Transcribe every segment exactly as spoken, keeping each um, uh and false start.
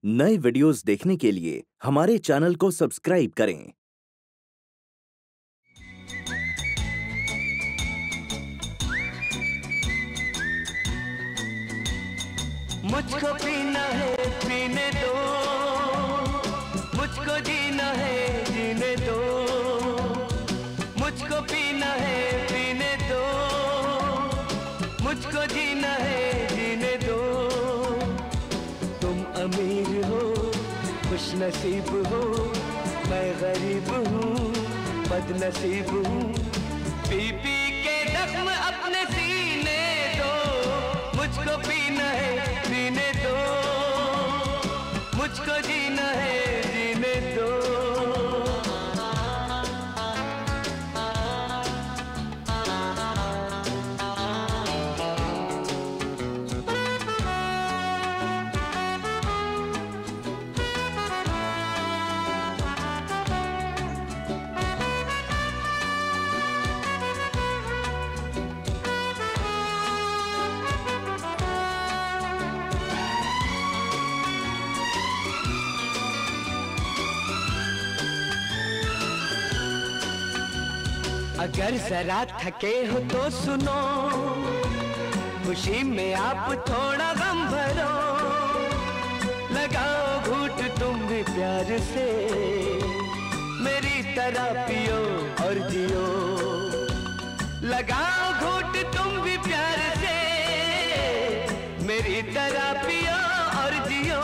नए वीडियोस देखने के लिए हमारे चैनल को सब्सक्राइब करें। मुझको पीना है पीने दो, मुझको जीना है जीने दो, मुझको पीना है पीने दो, मुझको जीना है जीने दो। तुम अमीर हो खुश नसीब हो, मैं गरीब हूँ बदनसीब हूँ। पी पी के जख्म अपने सीने दो, मुझको पीना है पीने दो, मुझको जीना है जीने दो। अगर जरा थके हो तो सुनो, खुशी में आप थोड़ा गम भरो, लगाओ घूंट तुम भी प्यार से, मेरी तरह पियो और जियो। लगाओ घूंट तुम भी प्यार से, मेरी तरह पियो और जियो।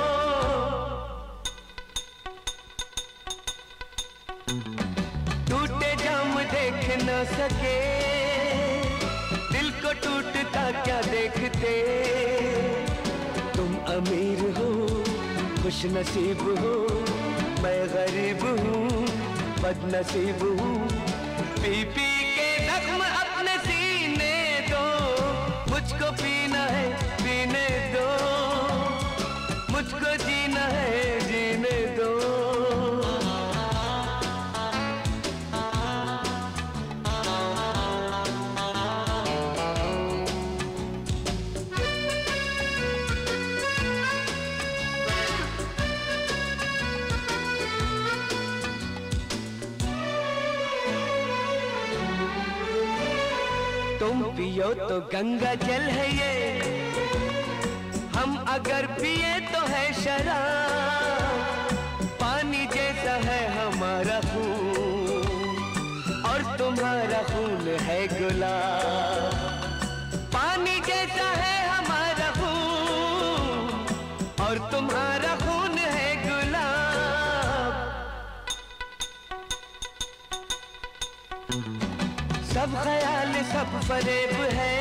टूटे जाम देख न सके, दिल को टूटता क्या देखते। तुम अमीर हो खुश नसीब हो, मैं गरीब हूँ बदनसीब हूँ। पी पी के जख्म अपने सीने दो, मुझको पीना है पीने दो, मुझको जीना है जीने दो। तुम पियो तो गंगा जल है ये, हम अगर पिए तो है शराब। पानी जैसा है हमारा खून और तुम्हारा खून है गुलाब। पानी जैसा है हमारा खून और तुम्हारा खून है गुलाब। सब ख्याल सब फरेब है,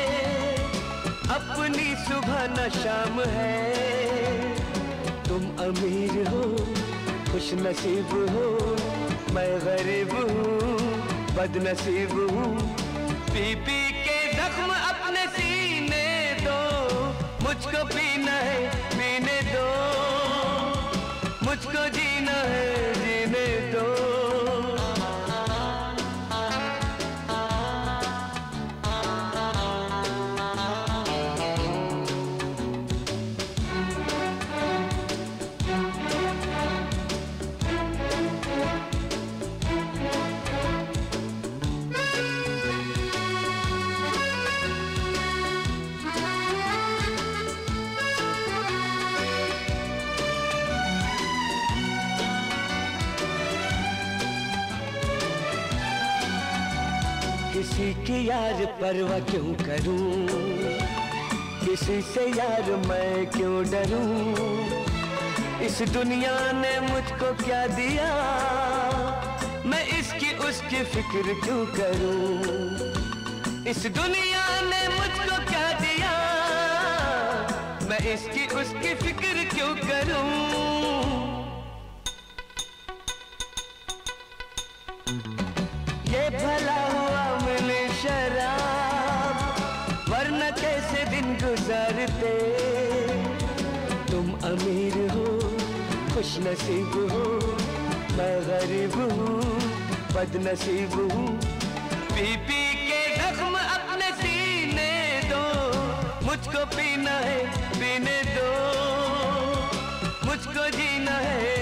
अपनी सुबह न शाम है। तुम अमीर हो खुश नसीब हो, मैं गरीब हूँ बदनसीब हूँ। पी पी के जख्म अपने सीने दो, मुझको पीना है पीने दो, मुझको जीना है जीने दो। किसी की यार परवाह क्यों करूं, किसी से यार मैं क्यों डरूं। इस दुनिया ने मुझको क्या दिया, मैं इसकी उसकी फिक्र क्यों करूं। इस दुनिया ने मुझको क्या दिया, मैं इसकी उसकी फिक्र क्यों करूं। ये भला हुआ मिली शराब, वरना कैसे दिन गुजारते। तुम अमीर हो खुश नसीब हो, मैं गरीब हूँ बदनसीब हूँ। पी पी के जख्म अपने सीने दो, मुझको पीना है पीने दो, मुझको जीना है